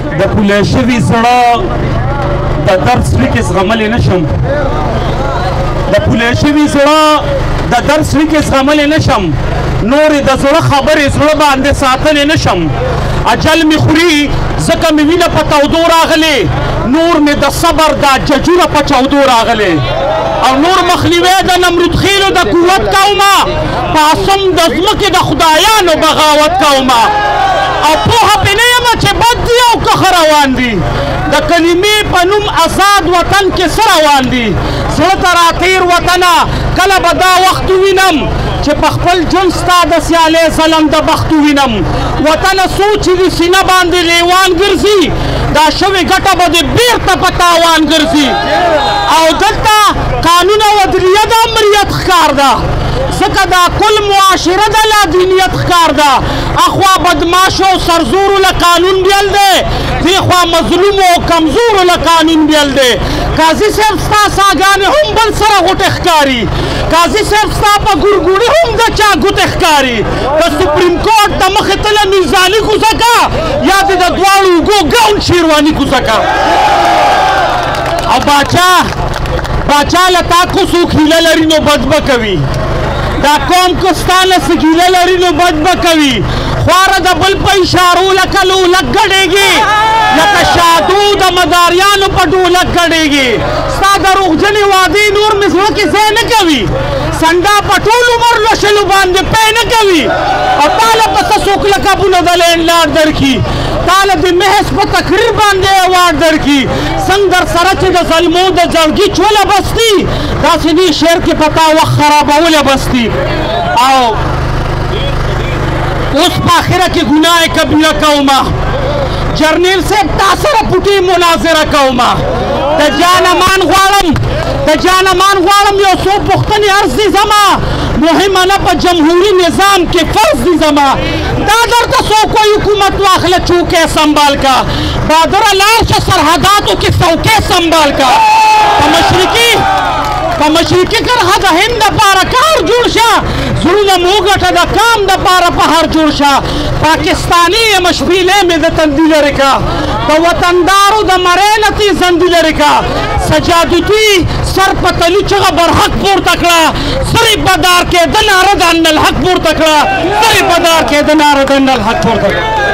د پولی شوي زړه د درد سړي کې زغملی نه شم د پولی شوي زړه د درد سړي کې زغملی نه شم نورې د زړه خبرې زړه باندې ساتلی نه شم اجل مې خوري ځکه مې وینه په تودو راغلې نور مې د صبر دا ججونه په چاودو راغلې او نور مخنیوی د نمرود خیلو د قوت کومه په اسم د ځمکې د خدایانو بغاوت کومه او پوهه پې نه یم چې بد دي او که ښه روان دي د کلمې په نوم آزاد وطن کې څه روان دي زړه ته راتېر وطنه کله به دا وخت ووینم چې په خپل ژوند ستا د سیالۍ ظلم د بخت ووینم وطنه څو چې د سینه باندې لیوان ګرځي دا شوې ګټه به دې بېرته په تاوان ګرځي او دلته قانون او عدلیه د امریت ښکار ده ځکه دا کل معاشره د لادینیت ښکار ده اخوا بدماشو او سرزورو له قانون بیل دی دې خوا مظلومو او کمزورو له قانون بیل دی قاضي صاحب ستا ساګانې هم بل سره غوټې ښکاري قاضي صاحب ستا په ګورګوړي هم د چا ګوتې ښکاري د سپریم کورټ د مخې ته له میرزالي کوزه کا یا دې د دواړو اوږو ګاون شیرواني کوزه کا او باچا له تا کو څوک هیله لري نو بد به کوي دا قوم که ستا له څه ګیله لري نو بد به کوي خواره د بل په اشارو لکه لولک ګډېږي لکه شادو د مداریانو په ډولک ګډېږي ستا دروغجنې وعدې نور مې زړه کې ځای نه کوي سنډا په ټول عمر لوشلو باندې پی نه کوي او تاله پسه څوک لقبونه د لینډلارډ درکړي تاله د محض په تقریر باندې ایوارډ درکړي څنګه در سره چې د ظلمو د زړګي چوله بستي داسې دې شعر کې په تا وخت خرابوله بستي او اوس په آخره کې ګناه کبیره کومه جرنیل صاحب تا سره پټې مناظره کومه د جان امان غواړم یو څو پوښتنې عرض دي زما مهمه نه په جمهوري نظام کې فرض دي زما دا درته څوک وایي حکومت واخله چوکۍ سنبال کا بادره لاړ شه سرحداتو کې څوکۍ سنبال کا په مشرقي کرښه د هند دپاره کار جوړ شه زړونه مو وګټه د کام دپاره په هر جوړ شه پاکستاني یم شپېلې مې د تندي لرې که د وطندارو د مرۍ نه تېزندي لرې که سجادتي سر په تلي چغه برحق پورته کړه سرې بدار کېده ناره د انالحق پورته کړه سرې بدار کېده ناره د انالحق پورته کړه